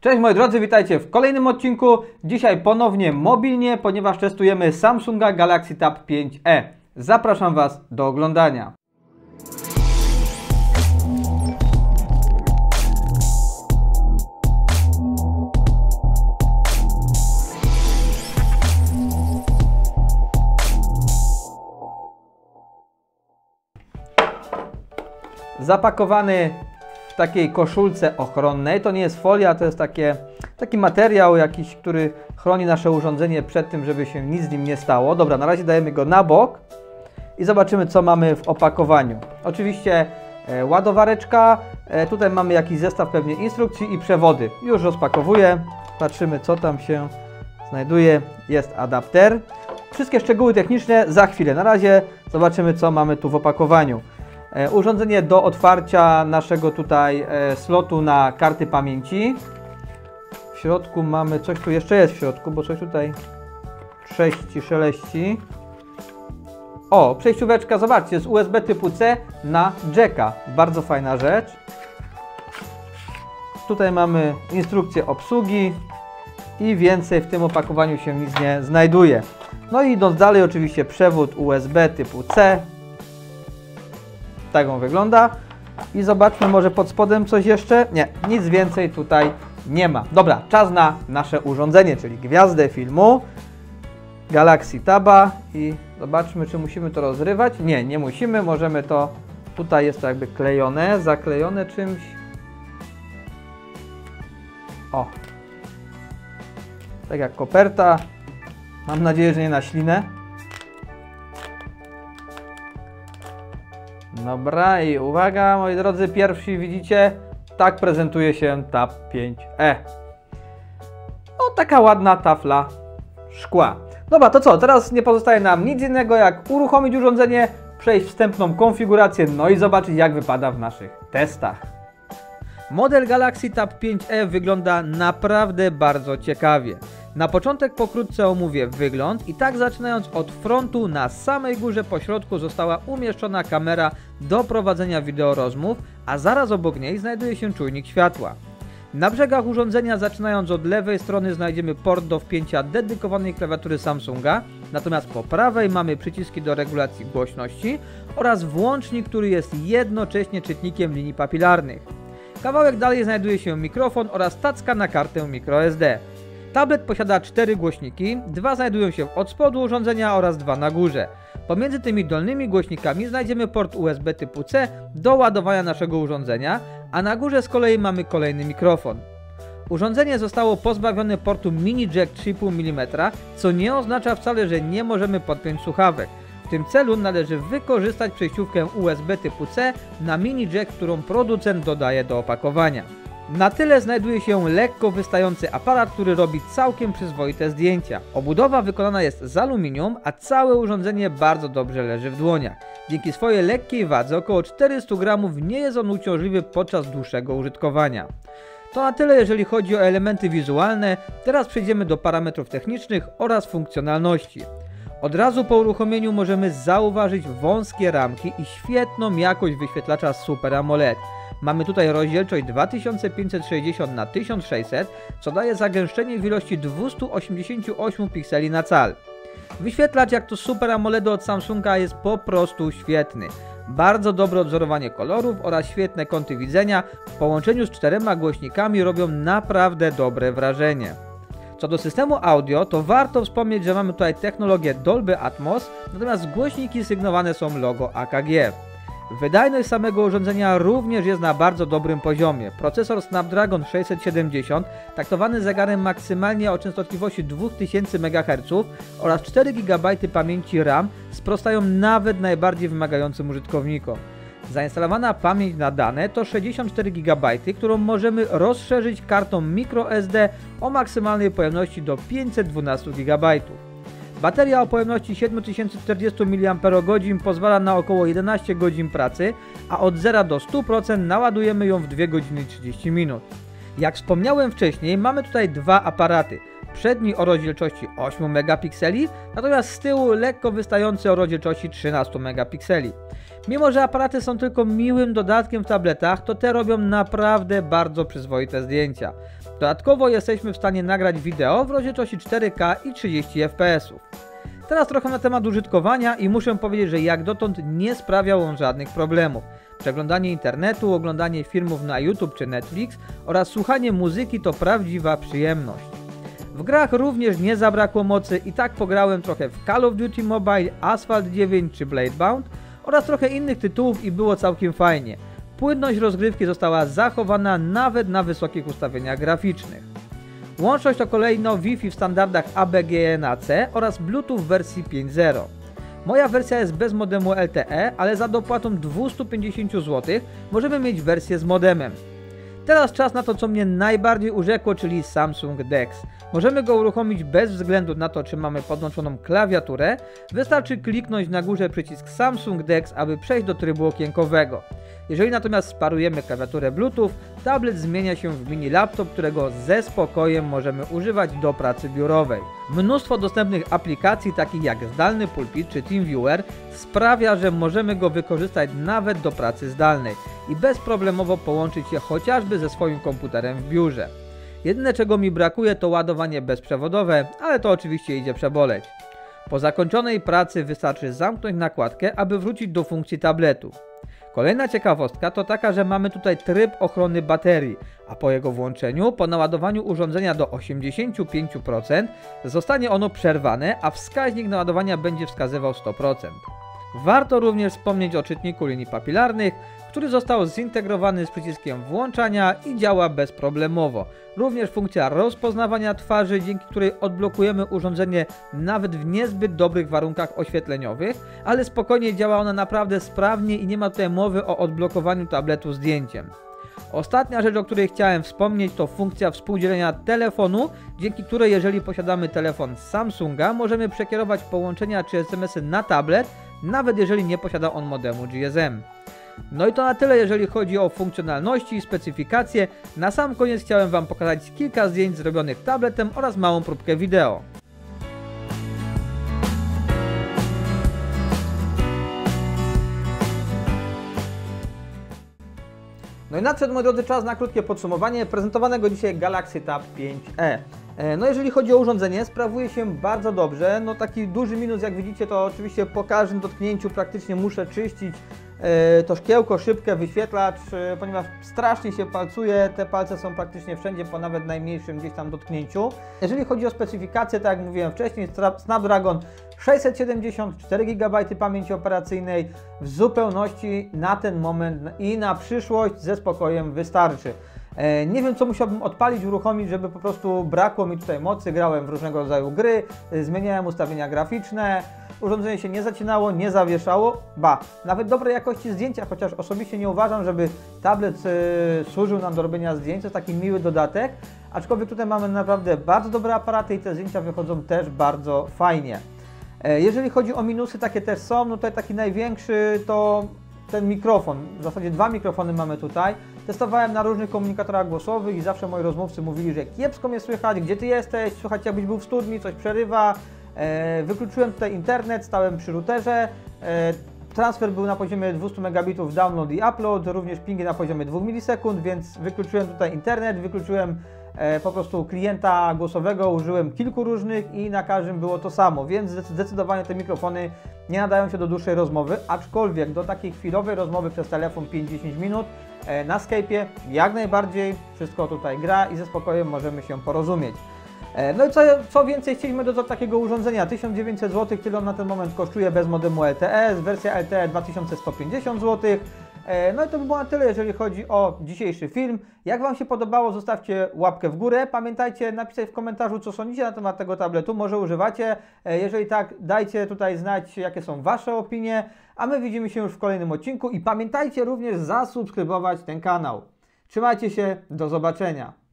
Cześć moi drodzy, witajcie w kolejnym odcinku. Dzisiaj ponownie mobilnie, ponieważ testujemy Samsunga Galaxy Tab 5e. Zapraszam Was do oglądania. Zapakowany w takiej koszulce ochronnej. To nie jest folia, to jest taki materiał jakiś, który chroni nasze urządzenie przed tym, żeby się nic z nim nie stało. Dobra, na razie dajemy go na bok i zobaczymy, co mamy w opakowaniu. Oczywiście ładowareczka, tutaj mamy jakiś zestaw pewnie instrukcji i przewody. Już rozpakowuję, patrzymy, co tam się znajduje. Jest adapter. Wszystkie szczegóły techniczne za chwilę. Na razie zobaczymy, co mamy tu w opakowaniu. Urządzenie do otwarcia naszego tutaj slotu na karty pamięci. W środku mamy, coś tu jeszcze jest w środku, bo coś tutaj trzeszci, szeleści. O, przejścióweczka, zobaczcie, z USB typu C na jacka. Bardzo fajna rzecz. Tutaj mamy instrukcję obsługi i więcej w tym opakowaniu się nic nie znajduje. No i idąc dalej, oczywiście przewód USB typu C. Tak on wygląda. I zobaczmy, może pod spodem coś jeszcze? Nie, nic więcej tutaj nie ma. Dobra, czas na nasze urządzenie, czyli gwiazdę filmu Galaxy Taba i zobaczmy, czy musimy to rozrywać. Nie, nie musimy, możemy to, tutaj jest to jakby klejone, zaklejone czymś. O, tak jak koperta. Mam nadzieję, że nie na ślinę. Dobra i uwaga, moi drodzy, pierwsi widzicie, tak prezentuje się Tab 5e. O, taka ładna tafla szkła. Dobra, to co? Teraz nie pozostaje nam nic innego, jak uruchomić urządzenie, przejść wstępną konfigurację, no i zobaczyć, jak wypada w naszych testach. Model Galaxy Tab 5e wygląda naprawdę bardzo ciekawie. Na początek pokrótce omówię wygląd i tak zaczynając od frontu, na samej górze po środku została umieszczona kamera do prowadzenia wideorozmów, a zaraz obok niej znajduje się czujnik światła. Na brzegach urządzenia, zaczynając od lewej strony, znajdziemy port do wpięcia dedykowanej klawiatury Samsunga, natomiast po prawej mamy przyciski do regulacji głośności oraz włącznik, który jest jednocześnie czytnikiem linii papilarnych. Kawałek dalej znajduje się mikrofon oraz tacka na kartę microSD. Tablet posiada 4 głośniki, 2 znajdują się od spodu urządzenia oraz 2 na górze. Pomiędzy tymi dolnymi głośnikami znajdziemy port USB typu C do ładowania naszego urządzenia, a na górze z kolei mamy kolejny mikrofon. Urządzenie zostało pozbawione portu mini jack 3,5 mm, co nie oznacza wcale, że nie możemy podpiąć słuchawek. W tym celu należy wykorzystać przejściówkę USB typu C na mini jack, którą producent dodaje do opakowania. Na tyle znajduje się lekko wystający aparat, który robi całkiem przyzwoite zdjęcia. Obudowa wykonana jest z aluminium, a całe urządzenie bardzo dobrze leży w dłoniach. Dzięki swojej lekkiej wadze, około 400 gramów, nie jest on uciążliwy podczas dłuższego użytkowania. To na tyle, jeżeli chodzi o elementy wizualne. Teraz przejdziemy do parametrów technicznych oraz funkcjonalności. Od razu po uruchomieniu możemy zauważyć wąskie ramki i świetną jakość wyświetlacza Super AMOLED. Mamy tutaj rozdzielczość 2560 na 1600, co daje zagęszczenie w ilości 288 pikseli na cal. Wyświetlacz jak to Super AMOLED od Samsunga jest po prostu świetny. Bardzo dobre odwzorowanie kolorów oraz świetne kąty widzenia w połączeniu z 4 głośnikami robią naprawdę dobre wrażenie. Co do systemu audio, to warto wspomnieć, że mamy tutaj technologię Dolby Atmos, natomiast głośniki sygnowane są logo AKG. Wydajność samego urządzenia również jest na bardzo dobrym poziomie. Procesor Snapdragon 670, taktowany zegarem maksymalnie o częstotliwości 2000 MHz oraz 4 GB pamięci RAM sprostają nawet najbardziej wymagającym użytkownikom. Zainstalowana pamięć na dane to 64 GB, którą możemy rozszerzyć kartą microSD o maksymalnej pojemności do 512 GB. Bateria o pojemności 7040 mAh pozwala na około 11 godzin pracy, a od 0 do 100% naładujemy ją w 2 godziny i 30 minut. Jak wspomniałem wcześniej, mamy tutaj 2 aparaty. Przedni o rozdzielczości 8 megapikseli, natomiast z tyłu lekko wystający o rozdzielczości 13 megapikseli. Mimo że aparaty są tylko miłym dodatkiem w tabletach, to te robią naprawdę bardzo przyzwoite zdjęcia. Dodatkowo jesteśmy w stanie nagrać wideo w rozdzielczości 4K i 30 fps. Teraz trochę na temat użytkowania i muszę powiedzieć, że jak dotąd nie sprawiał on żadnych problemów. Przeglądanie internetu, oglądanie filmów na YouTube czy Netflix oraz słuchanie muzyki to prawdziwa przyjemność. W grach również nie zabrakło mocy i tak pograłem trochę w Call of Duty Mobile, Asphalt 9 czy Bladebound oraz trochę innych tytułów i było całkiem fajnie. Płynność rozgrywki została zachowana nawet na wysokich ustawieniach graficznych. Łączność to kolejno Wi-Fi w standardach ABGNAC oraz Bluetooth w wersji 5.0. Moja wersja jest bez modemu LTE, ale za dopłatą 250 zł możemy mieć wersję z modemem. Teraz czas na to, co mnie najbardziej urzekło, czyli Samsung DeX. Możemy go uruchomić bez względu na to, czy mamy podłączoną klawiaturę. Wystarczy kliknąć na górze przycisk Samsung DeX, aby przejść do trybu okienkowego. Jeżeli natomiast sparujemy klawiaturę Bluetooth, tablet zmienia się w mini laptop, którego ze spokojem możemy używać do pracy biurowej. Mnóstwo dostępnych aplikacji, takich jak zdalny pulpit czy TeamViewer, sprawia, że możemy go wykorzystać nawet do pracy zdalnej i bezproblemowo połączyć się chociażby ze swoim komputerem w biurze. Jedyne, czego mi brakuje, to ładowanie bezprzewodowe, ale to oczywiście idzie przeboleć. Po zakończonej pracy wystarczy zamknąć nakładkę, aby wrócić do funkcji tabletu. Kolejna ciekawostka to taka, że mamy tutaj tryb ochrony baterii, a po jego włączeniu, po naładowaniu urządzenia do 85% zostanie ono przerwane, a wskaźnik naładowania będzie wskazywał 100%. Warto również wspomnieć o czytniku linii papilarnych, który został zintegrowany z przyciskiem włączania i działa bezproblemowo. Również funkcja rozpoznawania twarzy, dzięki której odblokujemy urządzenie nawet w niezbyt dobrych warunkach oświetleniowych, ale spokojnie działa ona naprawdę sprawnie i nie ma tutaj mowy o odblokowaniu tabletu zdjęciem. Ostatnia rzecz, o której chciałem wspomnieć, to funkcja współdzielenia telefonu, dzięki której jeżeli posiadamy telefon z Samsunga, możemy przekierować połączenia czy SMS-y na tablet, nawet jeżeli nie posiada on modemu GSM. No i to na tyle, jeżeli chodzi o funkcjonalności i specyfikacje. Na sam koniec chciałem Wam pokazać kilka zdjęć zrobionych tabletem oraz małą próbkę wideo. No i nadszedł, moi drodzy, czas na krótkie podsumowanie prezentowanego dzisiaj Galaxy Tab 5e. No jeżeli chodzi o urządzenie, sprawuje się bardzo dobrze. No taki duży minus, jak widzicie, to oczywiście po każdym dotknięciu praktycznie muszę czyścić to szkiełko, szybkę, wyświetlacz, ponieważ strasznie się palcuje, te palce są praktycznie wszędzie po nawet najmniejszym gdzieś tam dotknięciu. Jeżeli chodzi o specyfikację, tak jak mówiłem wcześniej, Snapdragon 674 GB pamięci operacyjnej w zupełności na ten moment i na przyszłość ze spokojem wystarczy. Nie wiem, co musiałbym odpalić, uruchomić, żeby po prostu brakło mi tutaj mocy. Grałem w różnego rodzaju gry, zmieniałem ustawienia graficzne, urządzenie się nie zacinało, nie zawieszało. Nawet dobrej jakości zdjęcia, chociaż osobiście nie uważam, żeby tablet służył nam do robienia zdjęć, to jest taki miły dodatek. Aczkolwiek tutaj mamy naprawdę bardzo dobre aparaty i te zdjęcia wychodzą też bardzo fajnie. Jeżeli chodzi o minusy, takie też są, no tutaj taki największy to ten mikrofon. W zasadzie dwa mikrofony mamy tutaj. Testowałem na różnych komunikatorach głosowych i zawsze moi rozmówcy mówili, że kiepsko mnie słychać, gdzie ty jesteś, słychać jakbyś był w studni, coś przerywa. Wykluczyłem tutaj internet, stałem przy routerze. Transfer był na poziomie 200 megabitów download i upload, również pingi na poziomie 2 milisekund, więc wykluczyłem tutaj internet, wykluczyłem po prostu klienta głosowego, użyłem kilku różnych i na każdym było to samo, więc zdecydowanie te mikrofony nie nadają się do dłuższej rozmowy, aczkolwiek do takiej chwilowej rozmowy przez telefon 5-10 minut na Skype'ie jak najbardziej wszystko tutaj gra i ze spokojem możemy się porozumieć. No i co więcej chcieliśmy do takiego urządzenia? 1900 zł, tyle on na ten moment kosztuje bez modemu LTE, wersja LTE 2150 zł. No i to by było na tyle, jeżeli chodzi o dzisiejszy film. Jak Wam się podobało, zostawcie łapkę w górę. Pamiętajcie napisać w komentarzu, co sądzicie na temat tego tabletu, może używacie. Jeżeli tak, dajcie tutaj znać, jakie są Wasze opinie, a my widzimy się już w kolejnym odcinku i pamiętajcie również zasubskrybować ten kanał. Trzymajcie się, do zobaczenia.